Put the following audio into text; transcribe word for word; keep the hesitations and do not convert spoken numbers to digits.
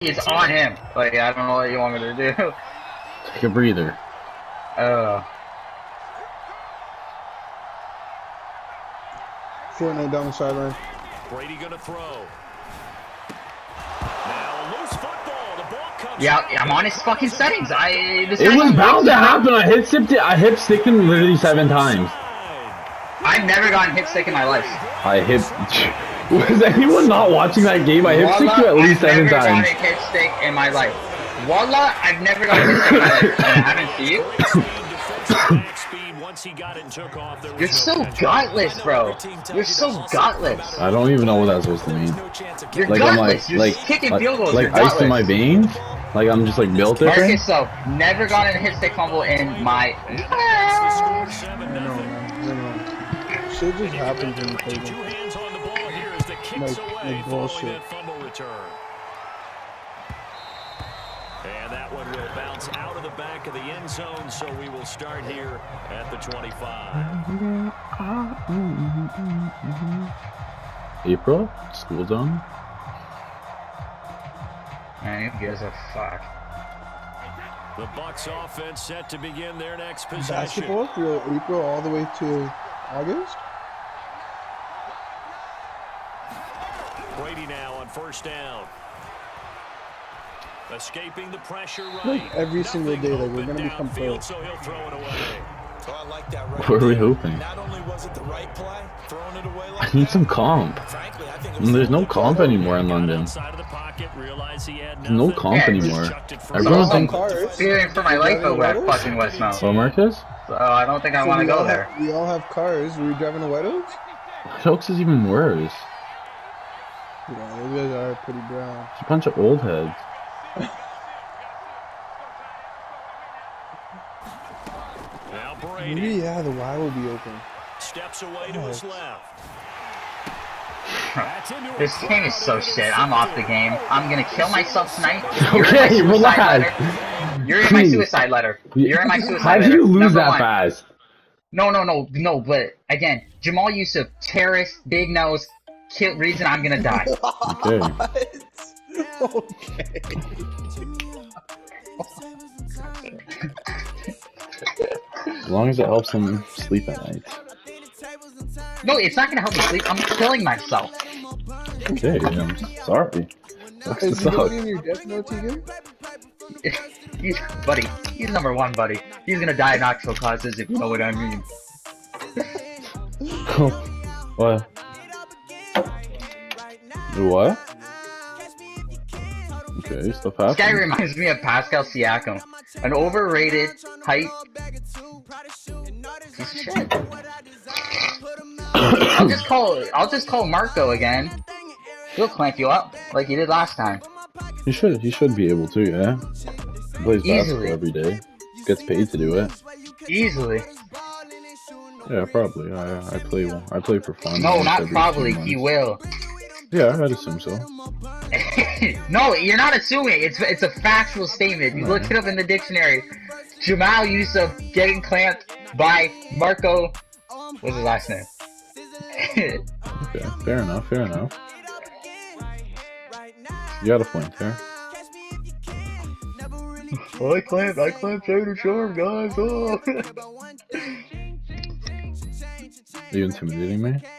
It's on him. Like, I don't know what you want me to do. Take a breather. Uh. Fortnite down the sideline. Brady gonna throw. Now loose football. The ball comes Yeah, I'm on his fucking settings. I. This It guy's was on bound my to side. happen. I hit stick. I hip sticked him literally seven times. I've never gotten hit stick in my life. I hit. Was anyone not watching that game? I hit Wallah, stick you at least I've seven never times. gotten hit stick in my life. Wallah, I've never gotten hit stick in my life. And I haven't seen you. You're so gutless, bro. You're so gutless. I don't even know what that's supposed to mean. You're Like I'm gutless. like You're like kicking like, field goals. like You're ice gutless. in my veins. Like I'm just like built different. Marcus, so never gotten a hit stick fumble in my. I know, man. I know. Shit just happens when you play them. Like, like bullshit. And that one will bounce out of the back of the end zone, so we will start here at the twenty-five. April, school zone. Man, who gives a fuck? The Bucs offense set to begin their next possession. Basketball through April all the way to August? Brady now on first down. Escaping the pressure right. Like every single day, like we're gonna become pro. So he'll throw it away. Oh, I like that right What are we there. hoping? Not only was it the right play, throwing it away like I need that, some comp. frankly, I think it was There's the no right comp play. anymore in London. Outside of the pocket, realized he had There's no nothing. comp Yeah, anymore. So Everyone I'm thinks. Cars. fearing for my life over at fucking Westmount. Well, Marcus, So I don't think I So want to we all go have- there. We all have cars. Were we driving a White Oaks? Oaks is even worse. Yeah, those guys are pretty brown. It's a bunch of old heads. Now Maybe, Brady yeah, the Y will be open. steps away to his left. This game is so shit. I'm off the game. I'm gonna kill myself tonight. You're in my Okay, suicide relax. letter. You're in my Please. suicide letter. You're in my suicide How letter. do you lose Number that one. fast? No, no, no, no. But again, Jamal Yusuf, terrorist, big nose, kill, reason I'm gonna die. Okay. Okay. As long as it helps him sleep at night. No, it's not gonna help me sleep. I'm killing myself. Okay, I'm sorry. Sucks to Is he gonna suck. be in your death note, Tegan? He's, buddy, he's number one, buddy. He's gonna die of natural causes, if you know what I mean. What? What? Okay, stuff This guy happens. reminds me of Pascal Siakam, an overrated height piece of shit. I'll just call I'll just call Marco again. He'll clamp you up like he did last time. He should. He should be able to. Yeah. He plays basketball Easily. every day. Gets paid to do it. Easily. Yeah, probably. I I play. I play for fun. No, once not every probably. few He months. will. Yeah, I'd assume so. No, you're not assuming. It's it's a factual statement. You look it up in the dictionary. Jamal Yusuf getting clamped by Marco. What's his last name? Okay, fair enough. Fair enough. You got a point there. I clamped. I clamped Trader Sharp, guys. Oh. Are you intimidating me?